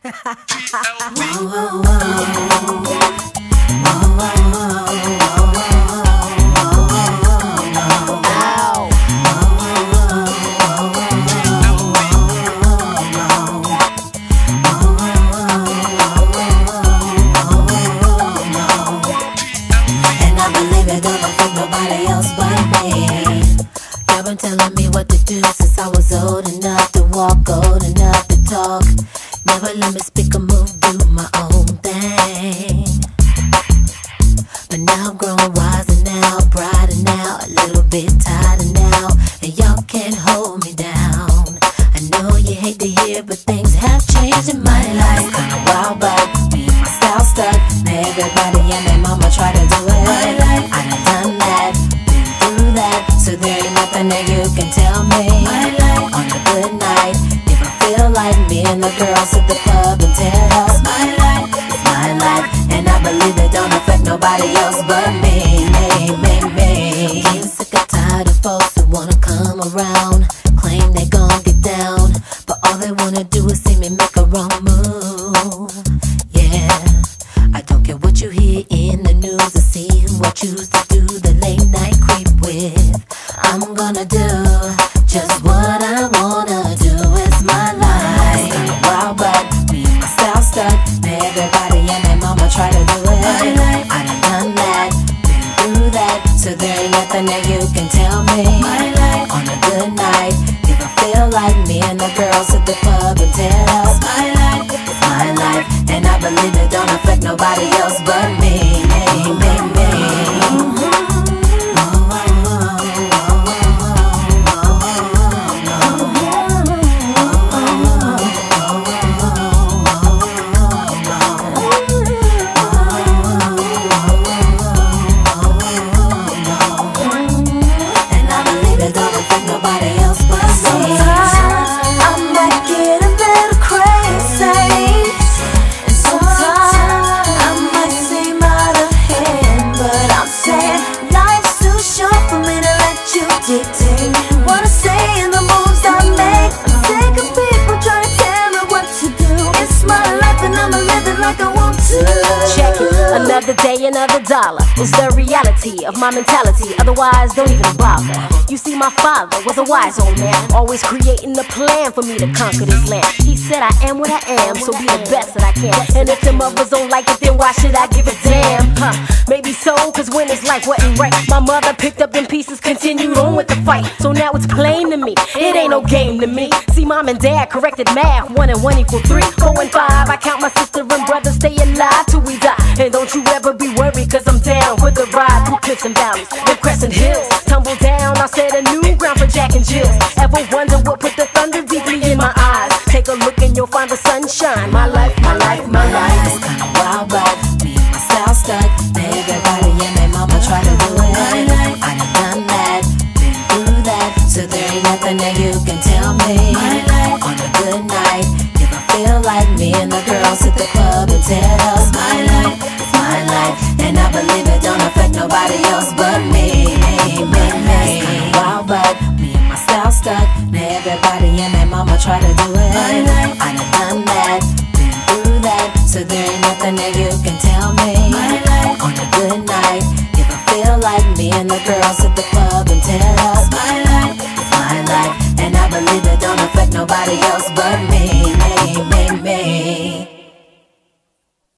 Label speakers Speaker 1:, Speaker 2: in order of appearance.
Speaker 1: Been telling me what to do since I was old enough to walk, old enough to talk. Never let me speak or move, do my own thing. But now I'm growing wiser now, brighter now, a little bit tighter now, and y'all can't hold me down. I know you hate to hear, but things have changed in my life. It's kinda wild, but me and my style stuck. Now everybody and their mama try to do it. I done that, been through that, so there ain't nothing that you can tell me. On a good night, if I feel like me and the girls at the club and tear up. It's my life, and I believe it don't affect nobody else but me. Getting sick and tired of folks who wanna come around, claim they gon' get down, but all they wanna do is see me make a wrong move. Yeah, I don't care what you hear in the news or see who I choose to do the late night creep with. I'm gonna do just what I wanna do. It's my life. It's kinda wild, but me and my style stuck. Now everybody and their mama try to do it. I done that, been through that, so there ain't nothing that you can tell me. On a good night, if I feel like me and the girls at the club and tear up. It's my life, and I believe it don't affect nobody else but me. What I say and the moves I make, I'm sick of people trying to tell me what to do. It's my life and I'ma live it like I want to.
Speaker 2: Check it, another day, another dollar. It's the reality of my mentality, otherwise don't even bother. You see, my father was a wise old man, always creating a plan for me to conquer this land. He said I am what I am, so be the best that I can. And if them others don't like it, then why should I give a damn? Maybe so, cause when it's like wasn't right, my mother picked up them pieces, continued on with the fight. So now it's plain to me, it ain't no game to me. See, mom and dad corrected math, 1 and 1 equal 3, 4 and 5. I count my sister and brother, stay alive till we die. And don't you ever be worried, cause I'm down for the ride through cliffs and valleys and crescent hills. Tumble down, I set a new ground for Jack and Jill. Ever wonder what put the thunder deeply in my eyes? Take a look and you'll find the sunshine. My life, my life, my life.
Speaker 1: It's kinda wild, but me and my style stuck. Now everybody and their mama try to do it. I done that, been through that, so there ain't nothing that you can tell me. On a good night, if I feel like me and the girls at the club and tear up. It's my life, and I believe it don't affect nobody else but me. It's kinda wild, but me and my style stuck. Now everybody and their mama try to